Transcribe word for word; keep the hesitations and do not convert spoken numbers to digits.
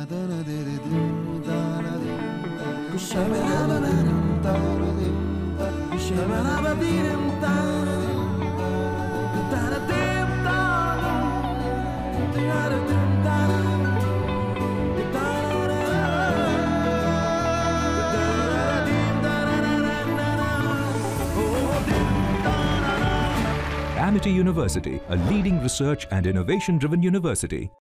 Amity University, a leading research and innovation-driven university.